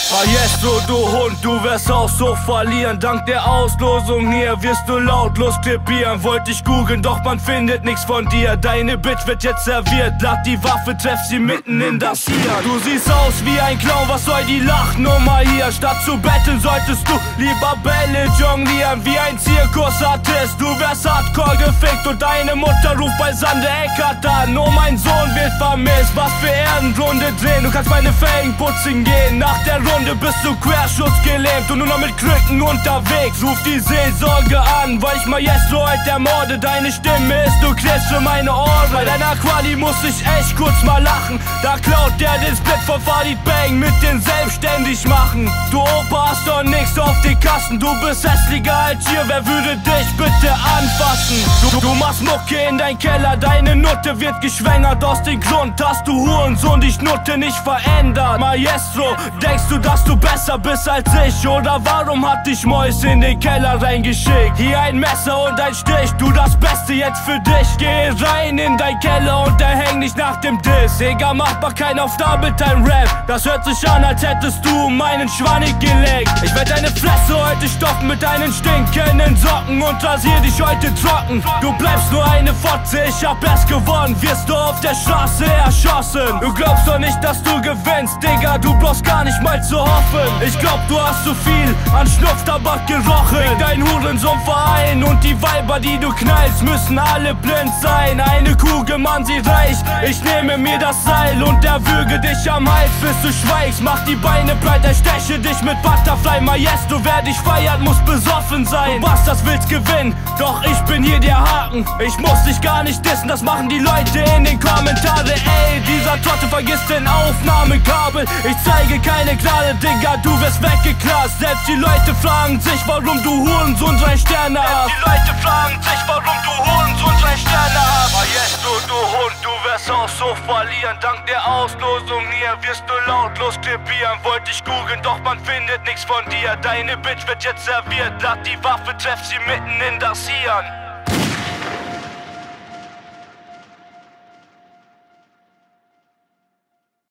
Maestro, du Hund, du wirst auch so verlieren. Dank der Auslosung hier wirst du lautlos krepieren. Wollte ich googeln, doch man findet nichts von dir. Deine Bitch wird jetzt serviert, lad die Waffe, treff sie mitten in das Hirn. Du siehst aus wie ein Clown, was soll die Lachnummer hier? Statt zu betteln solltest du lieber Bälle jonglieren. Wie ein Zirkusartist, du wärst hardcore gefickt und deine Mutter ruft bei Sander Eckert an. Oh, mein Sohn wird vermisst, was für Ehrenrunde drehen. Du kannst meine Felgen putzen gehen, nach der Runde bist du querschutzgelähmt und nur noch mit Krücken unterwegs. Ruf die Seelsorge an, weil ich Maestro heute ermorde. Deine Stimme ist, du kriegst für meine Ohren. Bei deiner Quali muss ich echt kurz mal lachen. Da klaut der den Split von Farid Bang mit den selbstständig machen. Du Opa hast doch nix auf den Kassen. Du bist hässlicher als hier, wer würde dich bitte anfassen? Du machst Mucke in dein Keller, deine Nutte wird geschwängert. Aus dem Grund hast du Hurensohn dich Nutte nicht verändert. Maestro, denkst du, dass du besser bist als ich? Oder warum hat dich Mäus in den Keller reingeschickt? Hier ein Messer und ein Stich, du das Beste jetzt für dich. Geh rein in dein Keller und häng nicht nach dem Diss. Egal, macht mal kein auf da mit deinem Rap. Das hört sich an, als hättest du meinen Schwannig gelegt. Ich werd deine Fresse heute stoppen mit deinen stinkenden Socken und rasier dich heute trocken. Du bleibst nur eine Fotze, ich hab erst gewonnen, wirst du auf der Straße erschossen. Du glaubst doch nicht, dass du gewinnst, Digga, du brauchst gar nicht mal zu hoffen. Ich glaub, du hast zu viel an Schnupftabak gerochen. Dein Hurensohn-Verein und die Weiber, die du knallst, müssen alle blind sein. Eine Kugel, Mann, sie reicht. Ich nehme mir das Seil und erwürge dich am Hals, bis du schweigst. Mach die Beine breit, ersteche dich mit Butterfly. Maestro, wer dich feiert, muss besoffen sein. Du Bastards willst gewinnen, doch ich bin hier der Haken. Ich muss dich gar nicht dissen, das machen die Leute in den Kommentaren. Ey, dieser Trottel vergisst den Aufnahmekabel. Ich zeige keine Gnade, Digga, du wirst weggeklast. Selbst die Leute fragen sich, warum du Hurensohn 3 Sterne hast. Die Leute fragen sich, warum du Hurensohn 3 Sterne hast. Maestro, du Hund, du wirst auch so verlieren. Dank der Auslosung hier wirst du lautlos krepieren. Wollte ich googeln, doch man findet nichts von dir. Deine Bitch wird jetzt serviert, lad die Waffe, treff sie mitten in das Hirn.